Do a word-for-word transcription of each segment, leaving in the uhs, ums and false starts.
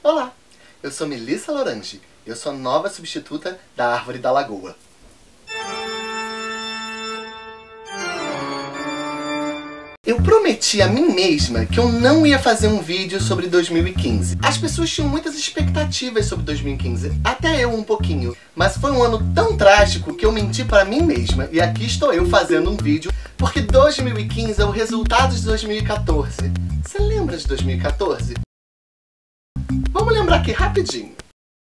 Olá, eu sou Melissa Lorange, eu sou a nova substituta da Árvore da Lagoa. Eu prometi a mim mesma que eu não ia fazer um vídeo sobre dois mil e quinze. As pessoas tinham muitas expectativas sobre dois mil e quinze, até eu um pouquinho. Mas foi um ano tão trágico que eu menti para mim mesma, e aqui estou eu fazendo um vídeo, porque dois mil e quinze é o resultado de dois mil e quatorze. Você lembra de dois mil e quatorze? Vamos lembrar aqui rapidinho.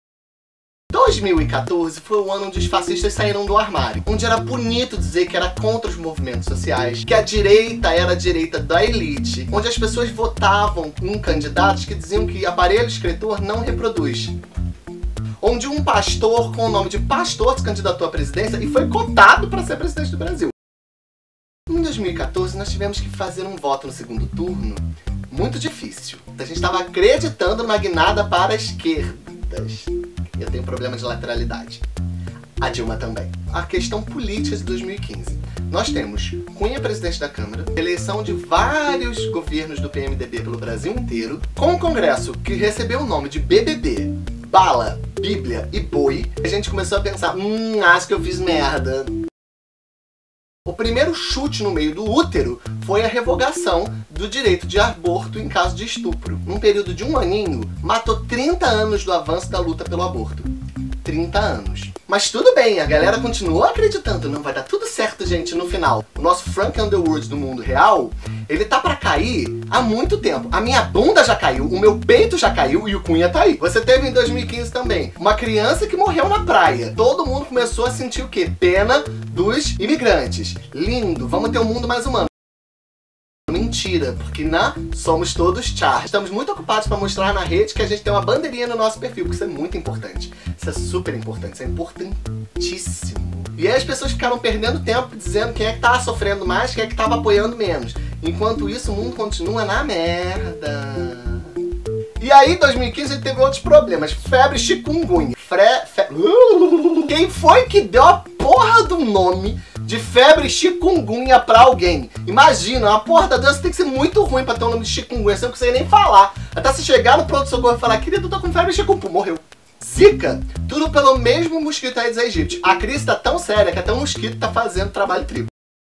dois mil e quatorze foi o ano onde os fascistas saíram do armário, onde era bonito dizer que era contra os movimentos sociais, que a direita era a direita da elite, onde as pessoas votavam em candidatos que diziam que aparelho escritor não reproduz. Onde um pastor com o nome de pastor se candidatou à presidência e foi cotado para ser presidente do Brasil. Em dois mil e quatorze nós tivemos que fazer um voto no segundo turno muito difícil. A gente estava acreditando numa guinada para as esquerdas. Eu tenho problema de lateralidade. A Dilma também. A questão política de dois mil e quinze. Nós temos Cunha presidente da Câmara, eleição de vários governos do P M D B pelo Brasil inteiro, com o Congresso que recebeu o nome de B B B, Bala, Bíblia e Boi. A gente começou a pensar, hum, acho que eu fiz merda. O primeiro chute no meio do útero foi a revogação do direito de aborto em caso de estupro. Num período de um aninho, matou trinta anos do avanço da luta pelo aborto. trinta anos. Mas tudo bem, a galera continuou acreditando. Não, vai dar tudo certo, gente, no final. O nosso Frank Underwood do mundo real, ele tá pra cair há muito tempo. A minha bunda já caiu, o meu peito já caiu e o Cunha tá aí. Você teve em dois mil e quinze também uma criança que morreu na praia. Todo mundo começou a sentir o quê? Pena dos imigrantes. Lindo, vamos ter um mundo mais humano. Mentira, porque na somos todos char. Estamos muito ocupados para mostrar na rede que a gente tem uma bandeirinha no nosso perfil, porque isso é muito importante. Isso é super importante, isso é importantíssimo. E aí as pessoas ficaram perdendo tempo dizendo quem é que tava sofrendo mais, quem é que tava apoiando menos. Enquanto isso, o mundo continua na merda. E aí, em dois mil e quinze, a gente teve outros problemas. Febre chikungunya. Fre... Fe... Quem foi que deu a porra do nome de febre chikungunya pra alguém? Imagina, uma porra da doença tem que ser muito ruim pra ter um nome de chikungunya. Você não consegue nem falar. Até se chegar no pronto-socorro e falar, querido, eu tô com febre chikungunya, morreu. Zika, tudo pelo mesmo mosquito Aedes aegypti. A crise tá tão séria que até um mosquito tá fazendo trabalho triplo.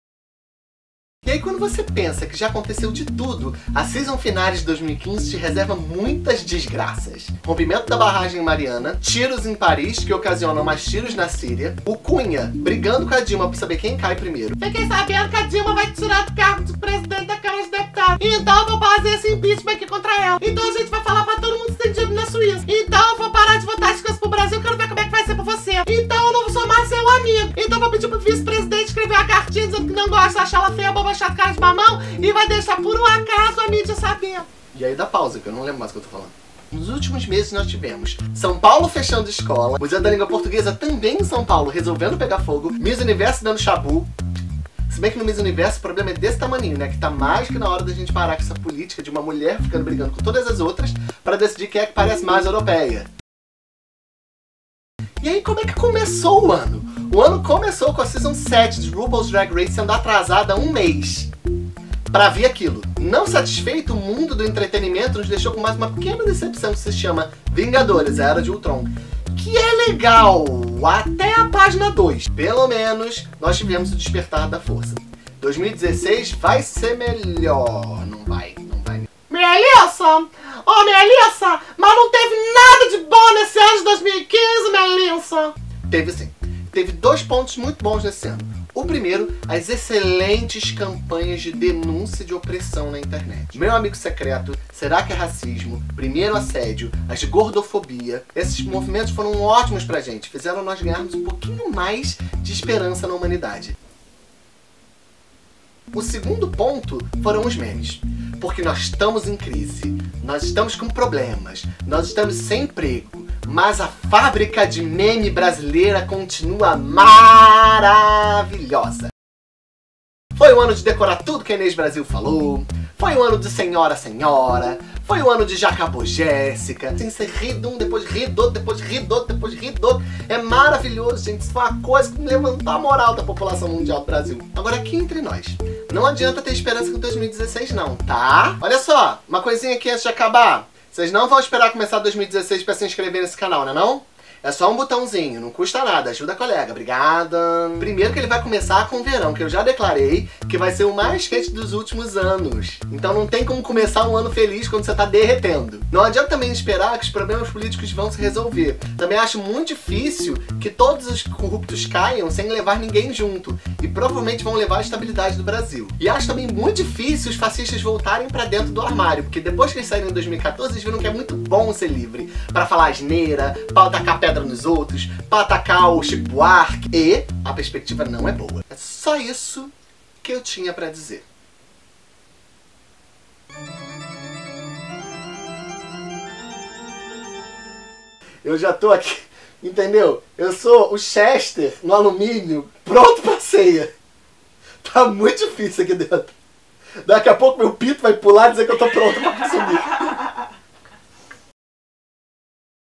E aí quando você pensa que já aconteceu de tudo, a season finale de dois mil e quinze te reserva muitas desgraças. Rompimento da barragem Mariana, tiros em Paris que ocasionam mais tiros na Síria, o Cunha brigando com a Dilma pra saber quem cai primeiro. Fiquei sabendo que a Dilma vai tirar do cargo de presidente da Câmara dos Deputados. Então eu vou fazer esse impeachment aqui contra ela. Então a gente vai falar pra todo mundo que tem dinheiro na Suíça. Então eu vou parar de votar as coisas pro Brasil, quero ver como é que vai ser pra você. Então eu não sou mais seu amigo. Então eu vou pedir pro vice-presidente escrever uma cartinha dizendo que não gosta, achar ela feia, boba, chata, cara de mamão e vai deixar por um acaso a mídia saber. E aí dá pausa, que eu não lembro mais o que eu tô falando. Nos últimos meses nós tivemos São Paulo fechando escola, Museu da Língua Portuguesa também em São Paulo resolvendo pegar fogo, Miss Universo dando chabu. Se bem que no Miss Universo o problema é desse tamaninho, né? Que tá mais que na hora da gente parar com essa política de uma mulher ficando brigando com todas as outras pra decidir quem é que parece mais europeia. E aí como é que começou o ano? O ano começou com a Season sete de RuPaul's Drag Race sendo atrasada um mês pra ver aquilo. Não satisfeito, o mundo do entretenimento nos deixou com mais uma pequena decepção que se chama Vingadores, a Era de Ultron. Que é legal, até a página dois. Pelo menos, nós tivemos o Despertar da Força. dois mil e dezesseis vai ser melhor. Não vai, não vai. Melissa! Oh, Melissa! Mas não teve nada de bom nesse ano de dois mil e quinze, Melissa! Teve sim. Teve dois pontos muito bons nesse ano. O primeiro, as excelentes campanhas de denúncia de opressão na internet. Meu amigo secreto, será que é racismo? Primeiro assédio, as gordofobia. Esses movimentos foram ótimos pra gente, fizeram nós ganharmos um pouquinho mais de esperança na humanidade. O segundo ponto foram os memes. Porque nós estamos em crise, nós estamos com problemas, nós estamos sem emprego, mas a fábrica de meme brasileira continua maravilhosa. Foi o ano de decorar tudo que a Inês Brasil falou, foi o ano de Senhora Senhora, foi o ano de Já Acabou Jéssica. Assim, você ri de um, depois ri do outro, depois ri do outro, depois ri do outro. É maravilhoso, gente. Isso foi uma coisa que levantou a moral da população mundial do Brasil. Agora aqui entre nós, não adianta ter esperança com dois mil e dezesseis não, tá? Olha só, uma coisinha aqui antes de acabar. Vocês não vão esperar começar dois mil e dezesseis pra se inscrever nesse canal, né não? É só um botãozinho, não custa nada, ajuda a colega, obrigada. Primeiro que ele vai começar com o verão, que eu já declarei que vai ser o mais quente dos últimos anos. Então não tem como começar um ano feliz quando você tá derretendo. Não adianta também esperar que os problemas políticos vão se resolver. Também acho muito difícil que todos os corruptos caiam sem levar ninguém junto. E provavelmente vão levar a estabilidade do Brasil. E acho também muito difícil os fascistas voltarem pra dentro do armário, porque depois que eles saíram em dois mil e quatorze, eles viram que é muito bom ser livre. Pra falar asneira, pra tacar pedra nos outros, pra atacar o Chico Buarque. E a perspectiva não é boa. É só isso que eu tinha pra dizer. Eu já tô aqui, entendeu? Eu sou o Chester no alumínio, pronto pra ceia. Tá muito difícil aqui dentro. Daqui a pouco meu pito vai pular e dizer que eu tô pronto pra consumir.